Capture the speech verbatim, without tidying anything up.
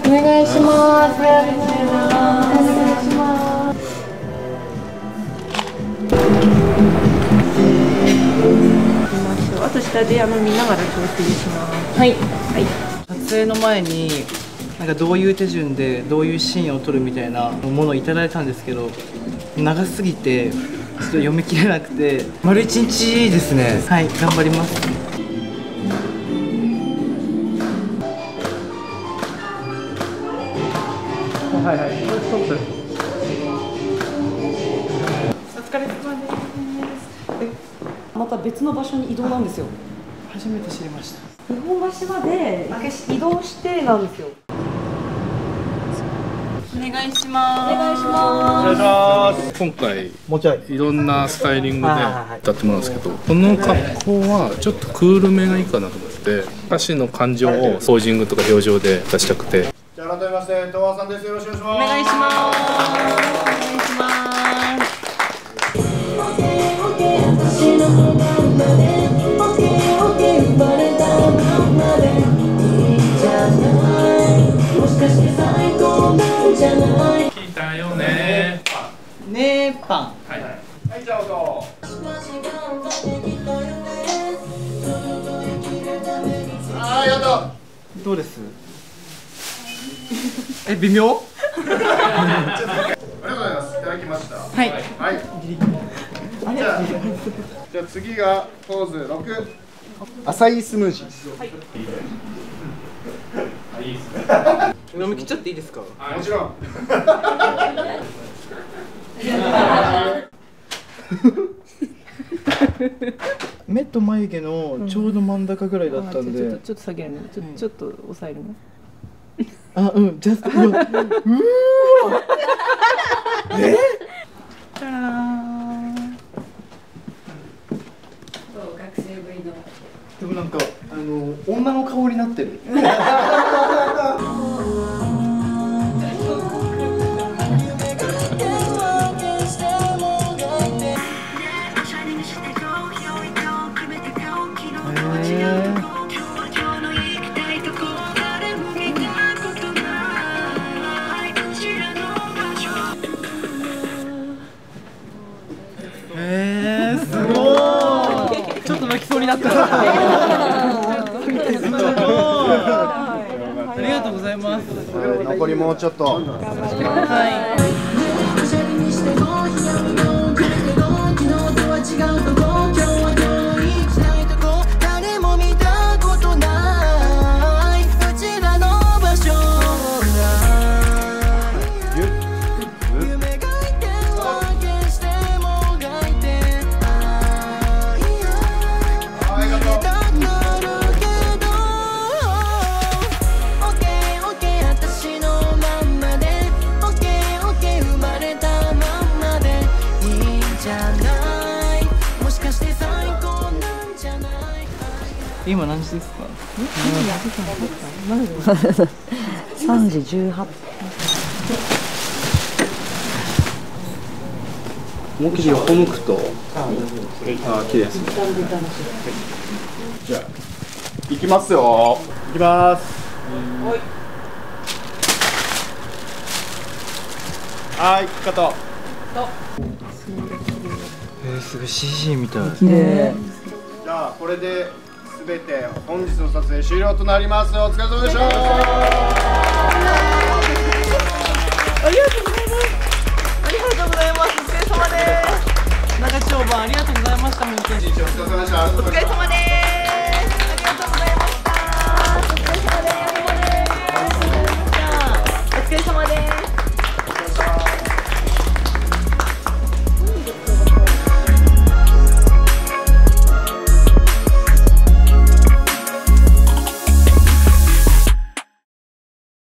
お願いします。お願いします。あと下であの見ながら調整します。はい。はい。 撮影の前になんかどういう手順でどういうシーンを撮るみたいなものをいただいたんですけど、長すぎてちょっと読み切れなくて丸一日ですね。はい、頑張ります。はいはい、ストップ。お疲れ様です。 また別の場所に移動なんですよ。 初めて知りました。 日本橋まで移動してなんですよ。 お願いします。 お願いします。 お願いします。今回もうちょいいろんなスタイリングで歌ってもらうんですけど、この格好はちょっとクールめがいいかなと思って、歌詞の感情をポージングとか表情で出したくて。 じゃあ改めまして東和さんです。よろしくお願いします。 お願いします。お願いします。 聞いたよね。 ねーパン。 はいはい。 はい、じゃあ音。はい、あと。 どうです？え、微妙？ ありがとうございます。いただきました。 はい。 はい。じゃあ、じゃあ次がポーズ六。アサイースムージー。はい。 飲み切っちゃっていいですか？ もちろん。 目と眉毛のちょうど真ん中ぐらいだったんで、 ちょっとちょっと下げるね。ちょっとちょっと抑えるね。 あ、うん、ジャスト、うわ、うわえ？ じゃらーん。 学生ぶりの。 でもなんかあの女の顔になってる。えー、すごい。ちょっと泣きそうになった。ありがとうございます。 残りもうちょっと。 はい。 今何時ですか？ 三時十八分。 思いっきり横向くと、ああ、綺麗ですね。 じゃあ、いきますよ。いきます。はい、カット。 えー、すごい シージー みたい。 ね。 じゃあ、これで。すべて本日の撮影終了となります。お疲れ様でした。 ありがとうございます。ありがとうございます。お疲れ様です。長丁場ありがとうございました。本当に。 お疲れ様でした。